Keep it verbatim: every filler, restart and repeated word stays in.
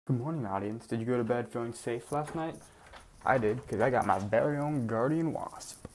Good morning, audience. Did you go to bed feeling safe last night? I did, because I got my very own guardian wasp.